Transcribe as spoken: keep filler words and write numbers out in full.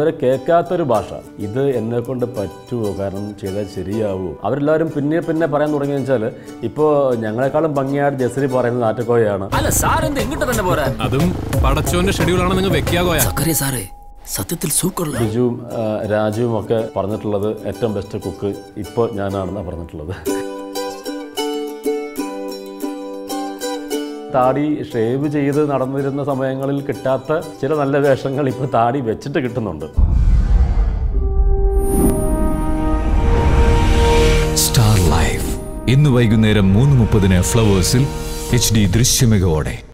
അവരെ കേൾക്കാത്തൊരു ഭാഷ. ഇത് എന്നെ കൊണ്ട് പറ്റുമോ, കാരണം ചെയ്താൽ ശരിയാവൂ? അവരെല്ലാവരും പിന്നെ പിന്നെ പറയാൻ തുടങ്ങിയെന്ന് വെച്ചാൽ ഇപ്പോൾ ഞങ്ങളെക്കാളും ഭംഗിയായിട്ട് ജസരി പറയുന്നത് നാട്ടുകോയാണ്. അതും പടച്ചോന്റെ ഷെഡ്യൂളാണ് നിങ്ങൾ വെക്കാകോയ. സത്യത്തിൽ സൂക്കറില്ല. ബിജുവും രാജുവും ഒക്കെ പറഞ്ഞിട്ടുള്ളത് ഏറ്റവും ബെസ്റ്റ് കുക്ക് ഇപ്പോൾ ഞാനാണെന്നാണ് പറഞ്ഞിട്ടുള്ളത്. താടി ഷേവ് ചെയ്ത് നടന്നിരുന്ന സമയങ്ങളിൽ കിട്ടാത്ത ചില നല്ല വേഷങ്ങൾ ഇപ്പോൾ താടി വെച്ചിട്ട് കിട്ടുന്നുണ്ട്. സ്റ്റാർ ലൈഫ് ഇന്ന് വൈകുന്നേരം മൂന്ന് മുപ്പതിന് ഫ്ലവേഴ്സിൽ എച്ച് ഡി ദൃശ്യമികവോടെ.